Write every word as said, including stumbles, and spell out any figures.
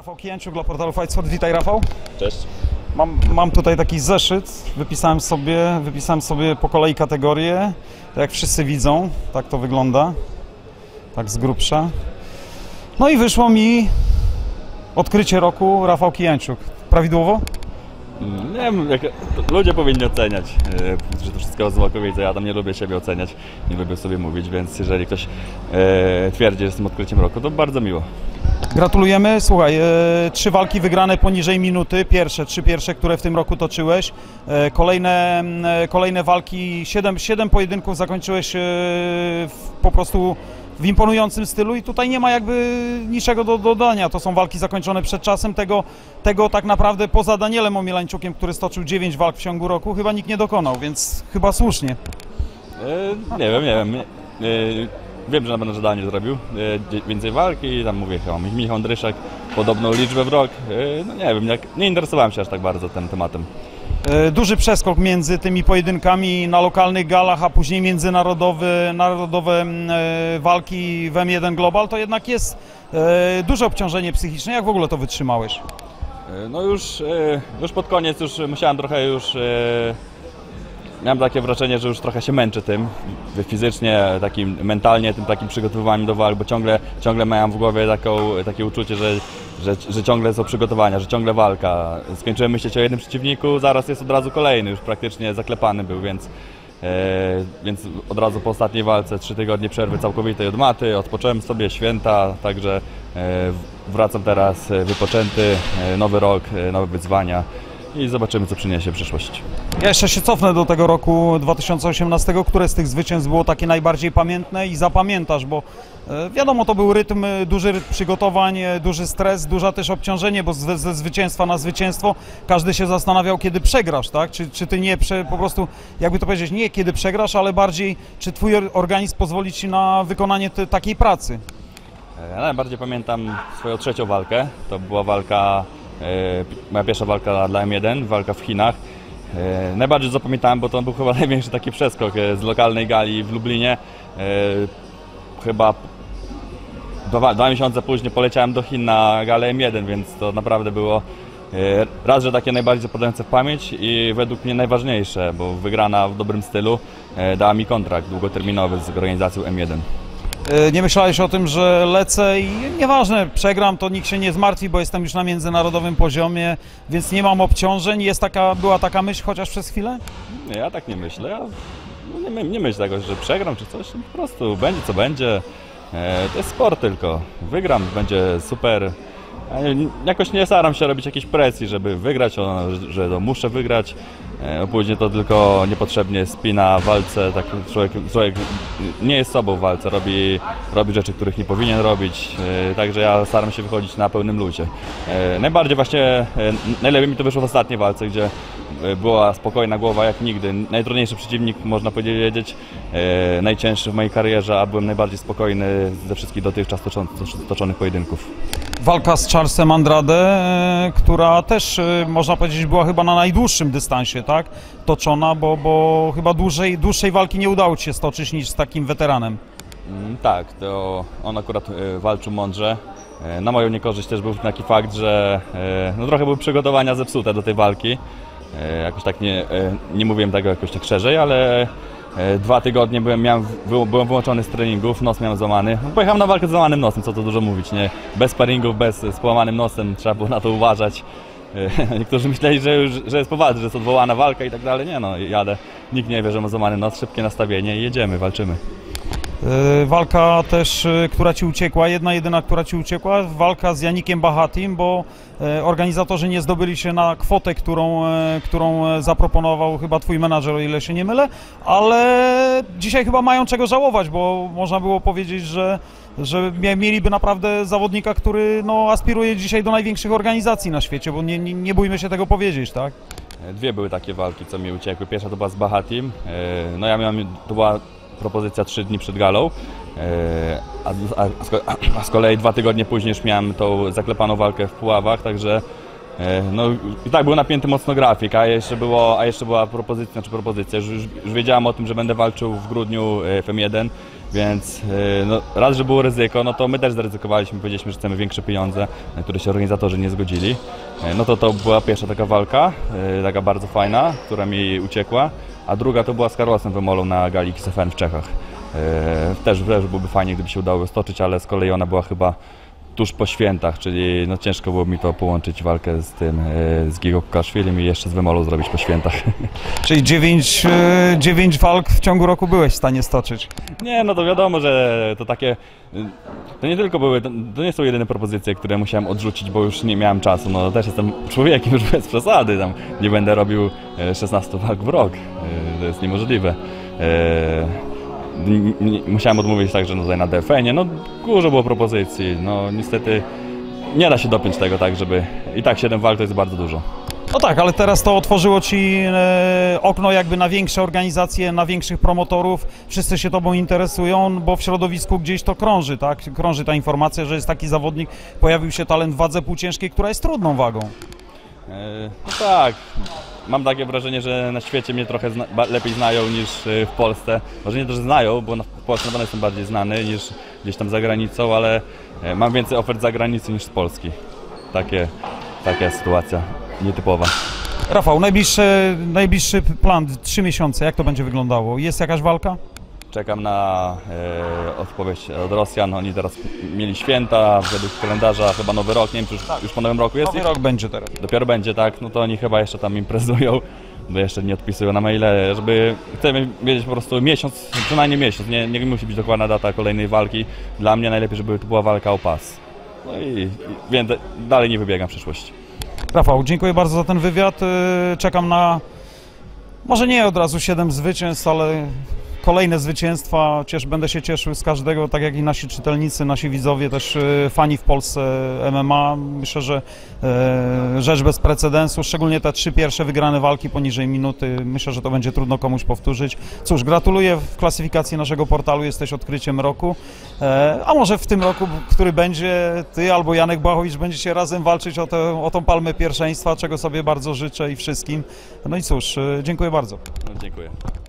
Rafał Kijęciuk dla portalu Fight Sport. Witaj, Rafał. Cześć. Mam, mam tutaj taki zeszyt, wypisałem sobie, wypisałem sobie po kolei kategorie, tak jak wszyscy widzą, tak to wygląda, tak z grubsza. No i wyszło mi odkrycie roku Rafał Kijęciuk. Prawidłowo? Nie wiem, jak, ludzie powinni oceniać, e, że to wszystko smakowicie. Ja tam nie lubię siebie oceniać, nie lubię sobie mówić, więc jeżeli ktoś e, twierdzi, że jestem odkryciem roku, to bardzo miło. Gratulujemy. Słuchaj, e, trzy walki wygrane poniżej minuty, pierwsze, trzy pierwsze, które w tym roku toczyłeś. E, kolejne, e, kolejne walki, siedem, siedem pojedynków zakończyłeś e, w, po prostu w imponującym stylu i tutaj nie ma jakby niczego do dodania. To są walki zakończone przed czasem. Tego, tego tak naprawdę poza Danielem Omielańczukiem, który stoczył dziewięć walk w ciągu roku, chyba nikt nie dokonał, więc chyba słusznie. E, nie wiem, nie wiem. E, wiem, że na pewno że Daniel zrobił e, więcej walk i tam mówię, chyba Michał Dryszak podobną liczbę w rok. E, no nie wiem, jak, nie interesowałem się aż tak bardzo tym tematem. Duży przeskok między tymi pojedynkami na lokalnych galach, a później międzynarodowe narodowe walki w M jeden Global, to jednak jest duże obciążenie psychiczne. Jak w ogóle to wytrzymałeś? No już, już pod koniec już musiałem trochę już... Miałem takie wrażenie, że już trochę się męczę tym, fizycznie, takim, mentalnie, tym takim przygotowywaniem do walk, bo ciągle, ciągle miałem w głowie taką, takie uczucie, że, że, że ciągle są przygotowania, że ciągle walka. Skończyłem myśleć o jednym przeciwniku, zaraz jest od razu kolejny, już praktycznie zaklepany był, więc, e, więc od razu po ostatniej walce trzy tygodnie przerwy całkowitej od maty, odpocząłem sobie, święta, także e, wracam teraz wypoczęty, e, nowy rok, e, nowe wyzwania. I zobaczymy, co przyniesie przyszłość. Ja jeszcze się cofnę do tego roku dwa tysiące osiemnastego. Które z tych zwycięstw było takie najbardziej pamiętne i zapamiętasz, bo e, wiadomo, to był rytm, duży rytm przygotowań, duży stres, duże też obciążenie, bo ze, ze zwycięstwa na zwycięstwo każdy się zastanawiał, kiedy przegrasz, tak? Czy, czy ty nie, prze, po prostu, jakby to powiedzieć, nie kiedy przegrasz, ale bardziej, czy twój organizm pozwoli ci na wykonanie te, takiej pracy? Ja najbardziej pamiętam swoją trzecią walkę. To była walka E, moja pierwsza walka dla M jeden, walka w Chinach. E, najbardziej zapamiętałem, bo to był chyba największy taki przeskok e, z lokalnej gali w Lublinie. E, chyba dwa, dwa miesiące później poleciałem do Chin na galę M jeden, więc to naprawdę było e, raz, że takie najbardziej zapadające w pamięć i według mnie najważniejsze, bo wygrana w dobrym stylu e, dała mi kontrakt długoterminowy z organizacją M jeden. Nie myślałeś o tym, że lecę i nieważne, przegram, to nikt się nie zmartwi, bo jestem już na międzynarodowym poziomie, więc nie mam obciążeń. Jest taka, była taka myśl chociaż przez chwilę? Nie, ja tak nie myślę. Ja nie, nie myślę tego, że przegram czy coś. Po prostu będzie co będzie. To jest sport tylko. Wygram, będzie super. Jakoś nie staram się robić jakiejś presji, żeby wygrać, że to muszę wygrać. Później to tylko niepotrzebnie spina w walce. Tak człowiek, człowiek nie jest sobą w walce, robi, robi rzeczy, których nie powinien robić. Także ja staram się wychodzić na pełnym luzie. Najbardziej właśnie, najlepiej mi to wyszło w ostatniej walce, gdzie była spokojna głowa jak nigdy. Najtrudniejszy przeciwnik, można powiedzieć, najcięższy w mojej karierze, a byłem najbardziej spokojny ze wszystkich dotychczas toczonych pojedynków. Walka z Charlesem Andrade, która też, można powiedzieć, była chyba na najdłuższym dystansie, tak? Toczona, bo, bo chyba dłużej, dłuższej walki nie udało ci się stoczyć niż z takim weteranem. Mm, tak, to on akurat y, walczył mądrze. Y, na moją niekorzyść też był taki fakt, że y, no trochę były przygotowania zepsute do tej walki. Y, jakoś tak nie, y, nie mówiłem tego jakoś tak szerzej, ale Dwa tygodnie byłem, miałem, byłem wyłączony z treningów, nos miałem złamany. Pojechałem na walkę z złamanym nosem, co to dużo mówić, nie? Bez sparingów, bez, z połamanym nosem, trzeba było na to uważać. Niektórzy myśleli, że, już, że jest poważnie, że jest odwołana walka i tak dalej. Nie no, jadę. Nikt nie wie, że ma złamany nos, szybkie nastawienie i jedziemy, walczymy. Walka też, która ci uciekła, jedna jedyna, która ci uciekła, walka z Janikiem Bahatim, bo organizatorzy nie zdobyli się na kwotę, którą, którą zaproponował chyba twój menadżer, o ile się nie mylę, ale dzisiaj chyba mają czego żałować, bo można było powiedzieć, że, że mieliby naprawdę zawodnika, który no, aspiruje dzisiaj do największych organizacji na świecie, bo nie, nie, nie bójmy się tego powiedzieć, tak? Dwie były takie walki, co mi uciekły. Pierwsza to była z Bahatim, no ja miałem, to była propozycja trzy dni przed galą, a, a, a z kolei dwa tygodnie później już miałem tą zaklepaną walkę w Puławach, także no i tak był napięty mocno grafik, a jeszcze, było, a jeszcze była propozycja, znaczy propozycja, już, już wiedziałem o tym, że będę walczył w grudniu w M jeden, Więc e, no, raz, że było ryzyko, no to my też zaryzykowaliśmy, powiedzieliśmy, że chcemy większe pieniądze, na które się organizatorzy nie zgodzili. E, no to to była pierwsza taka walka, e, taka bardzo fajna, która mi uciekła, a druga to była z Carlosem Wymolą na gali X F N w Czechach. E, też, też byłoby fajnie, gdyby się udało stoczyć, ale z kolei ona była chyba tuż po świętach, czyli no ciężko było mi to połączyć walkę z tym, z Gigo Kukaszwilim i jeszcze z Wymolą zrobić po świętach. Czyli dziewięć, e, dziewięć walk w ciągu roku byłeś w stanie stoczyć. Nie, no to wiadomo, że to takie, to nie tylko były, to nie są jedyne propozycje, które musiałem odrzucić, bo już nie miałem czasu, no też jestem człowiekiem już bez przesady, tam nie będę robił szesnastu walk w rok, to jest niemożliwe. Musiałem odmówić także no, tutaj na D F N-ie, no dużo było propozycji, no niestety nie da się dopiąć tego tak, żeby i tak siedem walk to jest bardzo dużo. No tak, ale teraz to otworzyło Ci e, okno jakby na większe organizacje, na większych promotorów, wszyscy się Tobą interesują, bo w środowisku gdzieś to krąży, tak? Krąży ta informacja, że jest taki zawodnik, pojawił się talent w wadze półciężkiej, która jest trudną wagą. E, no tak. Mam takie wrażenie, że na świecie mnie trochę zna lepiej znają niż w Polsce. Może nie to, że znają, bo w Polsce na pewno jestem bardziej znany niż gdzieś tam za granicą, ale mam więcej ofert za granicą niż z Polski. Takie, taka sytuacja nietypowa. Rafał, najbliższy, najbliższy plan, trzy miesiące, jak to będzie wyglądało? Jest jakaś walka? Czekam na e, odpowiedź od Rosjan. Oni teraz mieli święta, według kalendarza chyba Nowy Rok, nie wiem czy już, już po Nowym Roku jest? Nowy rok będzie teraz. Dopiero będzie, tak, no to oni chyba jeszcze tam imprezują, bo jeszcze nie odpisują na maile, żeby chcemy wiedzieć po prostu miesiąc, przynajmniej miesiąc, nie, nie musi być dokładna data kolejnej walki. Dla mnie najlepiej, żeby to była walka o pas. No i, i więc dalej nie wybiegam w przyszłość. Rafał, dziękuję bardzo za ten wywiad. Czekam na, może nie od razu siedem zwycięstw, ale kolejne zwycięstwa. Ciesz, będę się cieszył z każdego, tak jak i nasi czytelnicy, nasi widzowie, też fani w Polsce M M A. Myślę, że e, rzecz bez precedensu, szczególnie te trzy pierwsze wygrane walki poniżej minuty. Myślę, że to będzie trudno komuś powtórzyć. Cóż, gratuluję w klasyfikacji naszego portalu, jesteś odkryciem roku. E, a może w tym roku, który będzie, ty albo Janek Błachowicz będziecie razem walczyć o, te, o tą palmę pierwszeństwa, czego sobie bardzo życzę i wszystkim. No i cóż, e, dziękuję bardzo. No, dziękuję.